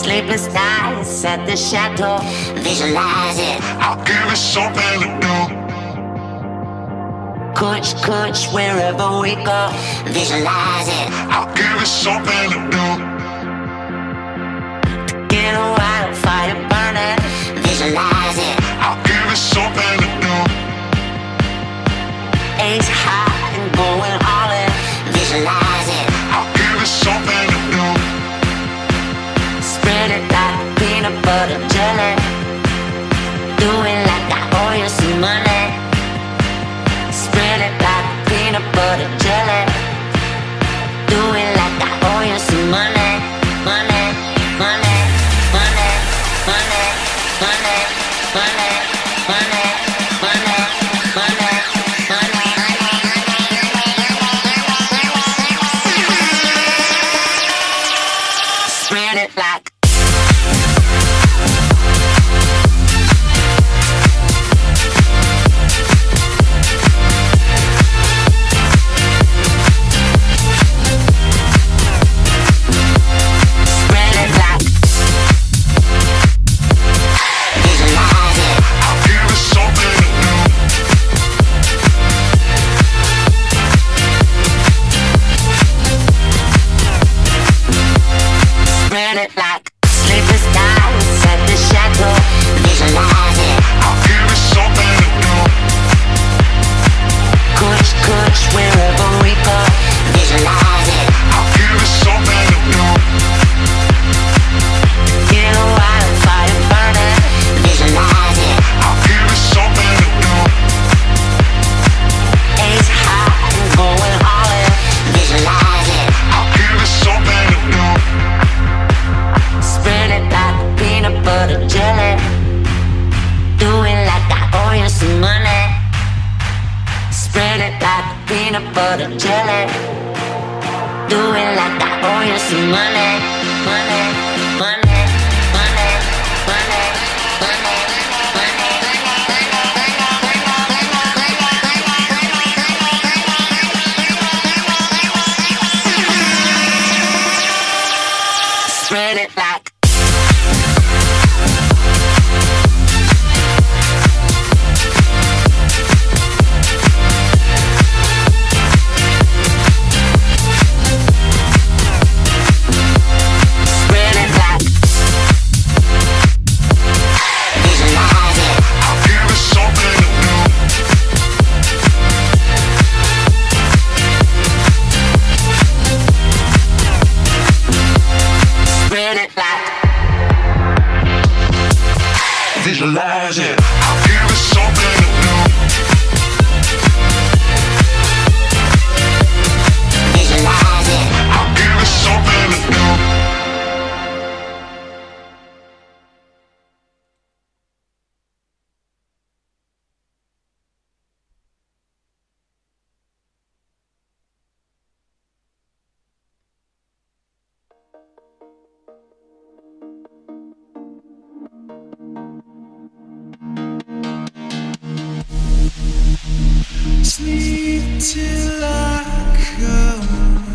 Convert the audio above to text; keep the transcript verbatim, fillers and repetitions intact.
Sleepless nights at the chateau. Visualize it. I'll give it something to do. Kush, kush, wherever we go. Visualize it. I'll give it something to do. Get a wildfire burning. Visualize it. I'll give it something to do. Ace high and going all in. Visualize it. I'll give it something to do. Spread it like peanut butter jelly. Do it like I owe you some money. Spread it like peanut butter jelly. Do it like I owe you some money. Money, money, money, money, money, money, money, money, money, money. Spread it like peanut butter jelly. Do it like I owe you some money. Money, money, money, money, money, money. Spread it like visualize it. I'll give it something to do. Visualize it. I'll give it something to do. Sleep till I come